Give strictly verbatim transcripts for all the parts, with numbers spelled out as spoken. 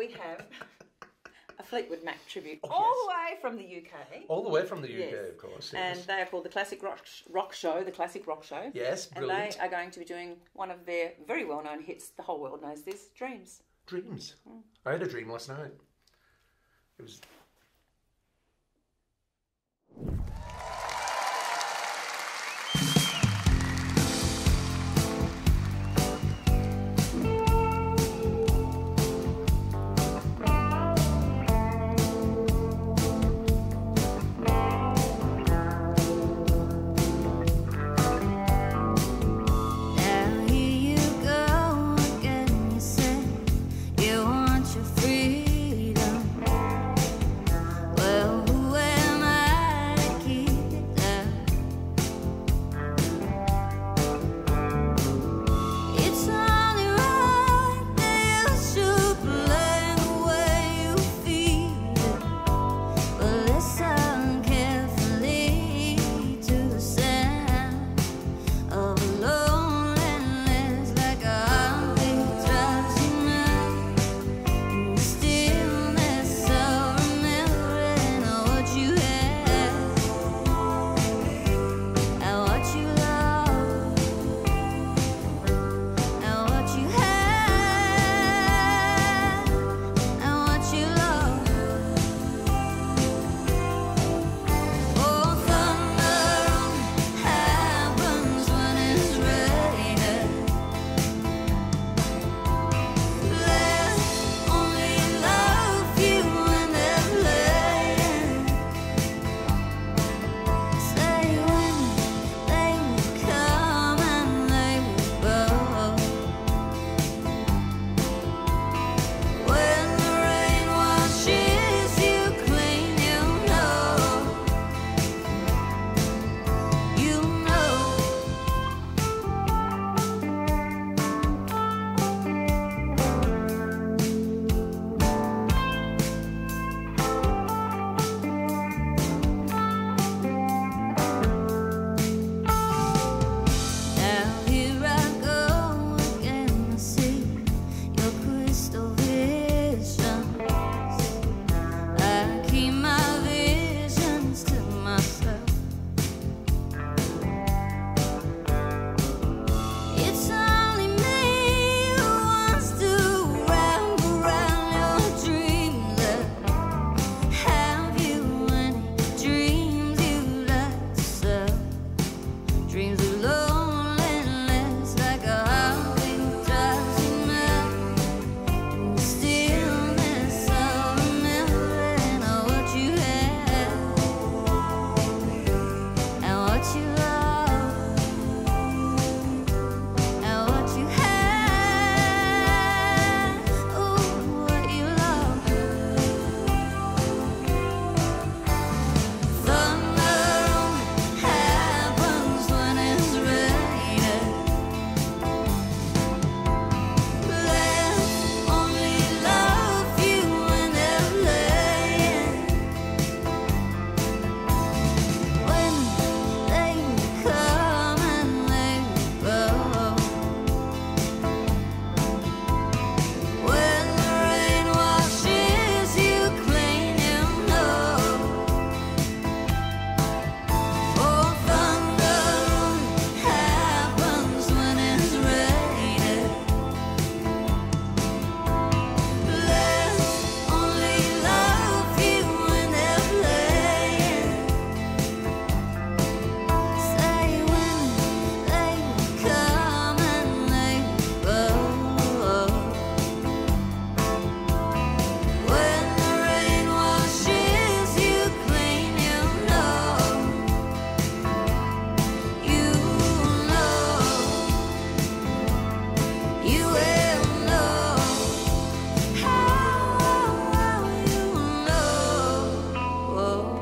we have a Fleetwood Mac tribute Oh, all yes. the way from the U K. All the way from the U K, Yes. of course. And Yes. they are called the Classic Rock, Rock Show, the Classic Rock Show. Yes, And brilliant. they are going to be doing one of their very well-known hits, the whole world knows this, Dreams. Dreams. I had a dream last night. It was... Now here you go again, you say you want your freedom. Well, who am I to keep it down? It's only right that you should play the way you feel it. But listen carefully to the sound of loneliness, like a heartbeat drives you mad. In the stillness of remembering what you had and what you loved and what you had and what you loved. Oh, thunder happens when it's raining. Let's only love you when they're playing. Say when they will come and they will go. When the rain washes you clean, you know, you know. Now here I go again, I see your crystal visions. I keep my visions to myself. It's only me who wants to wrap around your dreamland. Have you any dreams you'd like to sell? Dreams of loneliness, like a heartbeat drives you mad. In the stillness of remembering what you had and what you loved and what you had, ooh, what you loved. Thunder happens when it's raining. Let's only love you when they're playing. When they will come and they will go. When the rain washes you clean, you know. Oh, thunder happens when it's raining. Let's only love you when they're playing. Say when they will come and they will go. When the rain washes you clean, you know, you know, you will know, how you know.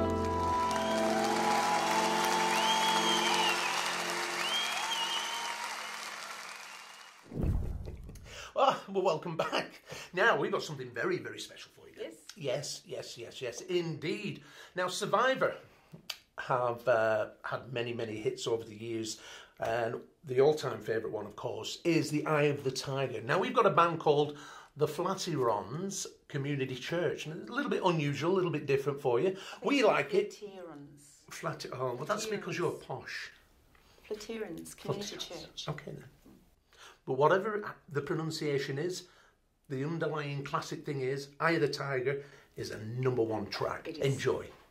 Oh, well, welcome back. Now, we've got something very, very special for you. Yes. Yes, yes, yes, yes, indeed. Now, Survivor have uh, had many, many hits over the years. And the all-time favourite one, of course, is The Eye of the Tiger. Now, we've got a band called the Flatterons Community Church. And a little bit unusual, a little bit different for you. We like it. Flatterons. Flat. Oh, well, that's because you're posh. Flatterons Community Flatterons. Church. Okay then. But whatever the pronunciation is, the underlying classic thing is, Eye of the Tiger is a number one track. It is. Enjoy.